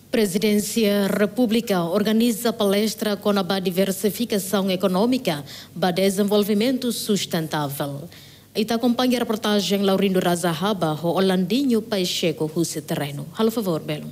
Presidência República organiza palestra com a diversificação econômica para desenvolvimento sustentável. E te acompanha a reportagem Laurindo Razahaba, o Holandinho Pacheco, Rússia Terreno. Por favor, Belo.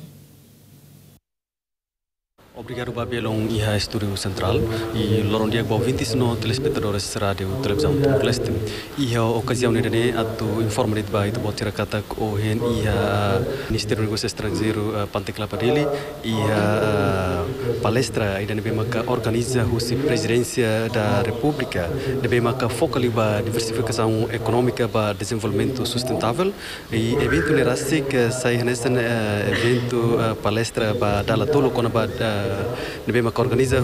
Obrigado, Babelon, e a Estúdio Central. E Loron Diag Bau 29 telespectadores rádio televisão Timor-Leste. E a ocasião nele atu informa de baita botira kata ohen e a Ministério do Negócio Estrangeiro Pantekla Padeli e a palestra ainda nebe maka organiza a Presidência da República nebe maka foca liba diversificação econômica para desenvolvimento sustentável e evento nerasi que sai nesse evento palestra para dala tolo kona nebe maka organiza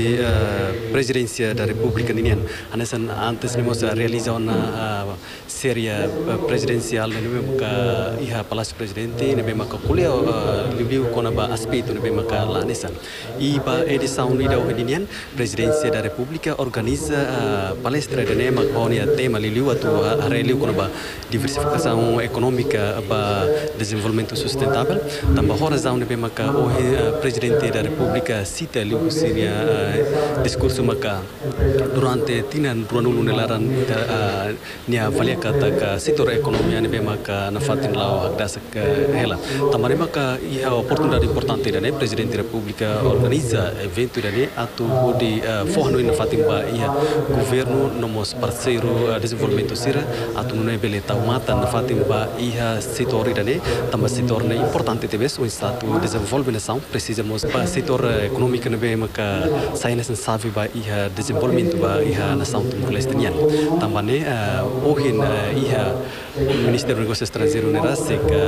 a Presidência da República ninian anesan antes nemos realiza uma série presidencial nebe maka iha Palácio Presidente nebe maka kuliah liu kona ba aspecto nebe maka la anesan e ba edição nida ninian Presidência da República organiza palestra de nema onia tema liu atu reliu kona ba diversificação econômica ba desenvolvimento sustentável tambah horazão nebe maka Presidente da República cita liu sinia discurso maka durante tinan ruanulu nelaran nia valia kata ka setor ekonomi nebe maka nafatin lau hak dasak hela tambah maka ia oportunidade importante dane Presidente da República organiza evento dane atu di forno nafatin ba ia governo nomos parceiro desenvolvimento sira atu nune bele taumata nafatin ba ia setor dane tambah setor importante tebes o estado desenvolvimento precisamos ba setor econômico nebe maka saines sabe ba ia desenvolvimento ba ia nação Timor-Leste nian tambah ne ohin ia Ministério do Negócio Estrangeiro nerase que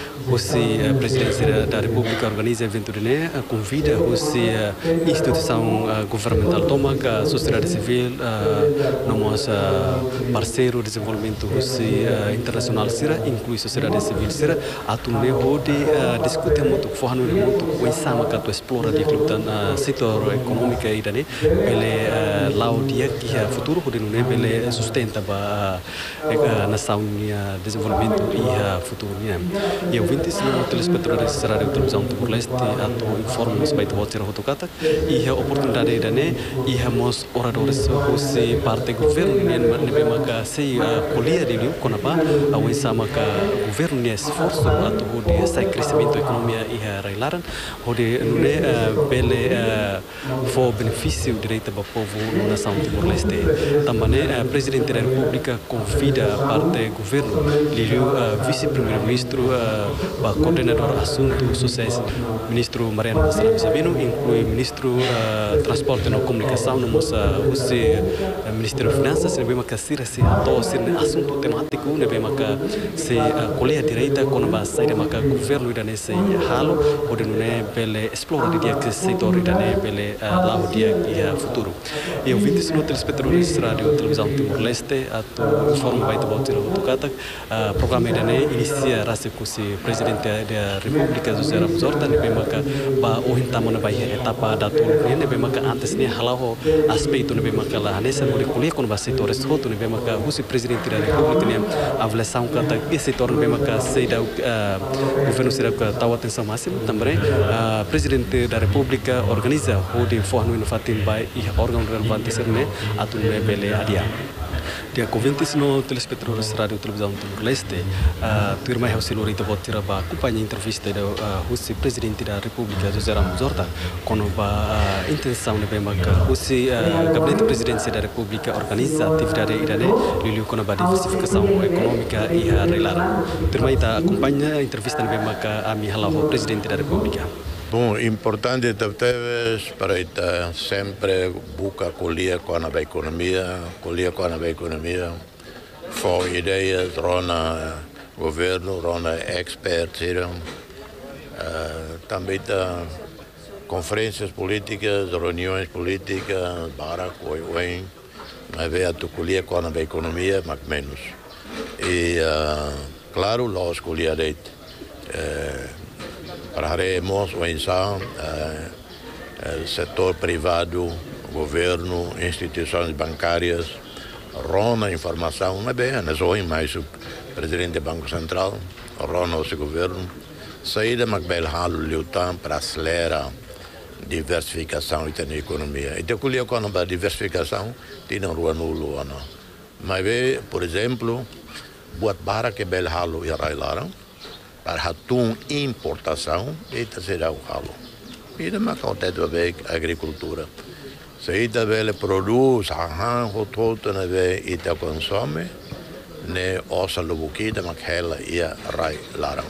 a Presidência da República organiza evento dene convida a instituição governamental toma que a sociedade civil nomos parceiro de desenvolvimento internacional sira inclui sociedade civil sira atunne hodi discute muito forno muito o insama que explora de klutan setor econômico e dane ele lau dia que futuro hodi nune ele sustenta ba nação desenvolvimento e futuro nian e o 25 telespectadores rádio televisão Timor-Leste atau informa sebagai bocor hotokata e a oportunidade dane e hamos oradores se parte governo nian nebe maka sei kuliah di liu konapa ao insama ka governo nia esforço atau de sai crescimento economia e railaran hode nune bele for benefício direito para povo na nação Timor-Leste também Presidente da República convida parte governo liu vice-primeiro-ministro coordenador assuntos sociais ministro Mariano Salam Sabino inclui ministro transporte e comunicação nomos Ministério de Finanças nebe maka sira se ato sir assunto temático nebe maka se kuliah direita kono ba sai maka governo idane se halo ode nune bele explora de dia que setor idane bele lao dia e futuro e o 25 telespectadores rádio televisão Timor-Leste atau informa baita botira kata programa idane inicia rasa kusi Presidente da República José Ramos Horta nebe maka ba ohin tamana ba etapa datul nebe maka antes ni halau aspecto nebe maka la nessa kuliah kono ba setores hotu nebe maka kusi Presidente da República ni avaliação kata que setor nebe maka sei da governo será que tahu atenção máxima também Presidente da República organiza o de forno inovatif by órgão relevante serne atau bele adia dia conventis no telespectadores rádio televisão Timor-Leste turma yang hasil lori tebot tira ba acompanha entrevista da husi Presidente da República José Ramos Horta kono ba intenção ne maka husi gabinete Presidência da República organiza atividade idane liu kono ba diversificação econômica e relar turma ita acompanha entrevista ne maka ami halau Presidente da República. Bom, importante é para ita sempre buka kuliah com a economia, for ideias, rona governo, rona experts, também conferências políticas, reuniões políticas, barak, oi, mas veio tu kuliah com a economia, mas menos. E claro, nós kuliah Pararemos o ensino, setor privado, governo, instituições bancárias, rona informação, não é bem, não é só mais o Presidente do Banco Central, rona o governo, saída Macbel Halo lutam para acelerar diversificação da economia. Então, quando a diversificação tem na rua nulo, mas por exemplo, buat barra que bel halo irailaram para hatung importação e terceira o halo. E também acontece a agricultura. Se ita bel produz o todo na ve ita consome ne osa lubuki da makhela ia railaram.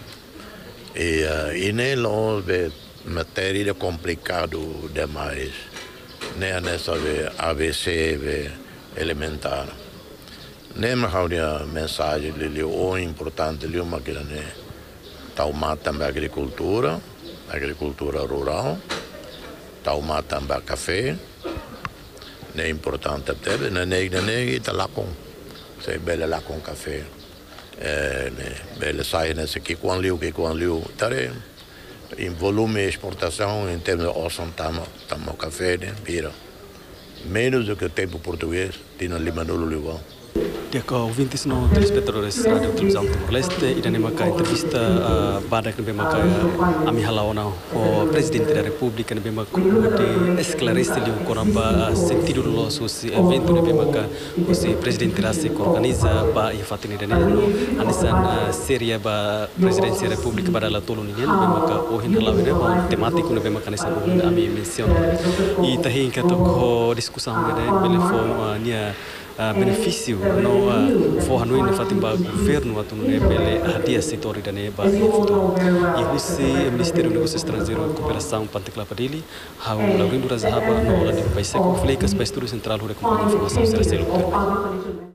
E nelo matéria complicado demais, né, nessa ABC elementar. Nem mais a mensagem ali o importante ali uma que né, taumar também agricultura rural, taumar também café, né importante até, né ita lá com, sei bela lá com café, né bela sai nesse que com liu, tare em volume de exportação em termos de osso tamo café né vira menos do que o tempo português tinha lima nulo igual. Dia ke ouvintes no telespectadores Radio Televisão Timor-Leste ida ne maka entrevista badak ne maka ami halaona o presidente da República ne maka de esclarecer li o sentido do nosso evento ne maka o presidente da se organiza ba e fatine ne no anisan seria ba presidência da República para la tolo ne maka o hin halawe ne temático ne maka nessa ami menciono e tahin ka to discussão ne telefone nia benefício no forhanui no fatimba governo atu ne pele hadia setor da ne ba futuro e o Ministério dos Negócios Estrangeiros e Cooperação Panticla Padili hau Laurindo Razahaba no la de país com flecas para estudo central de informação será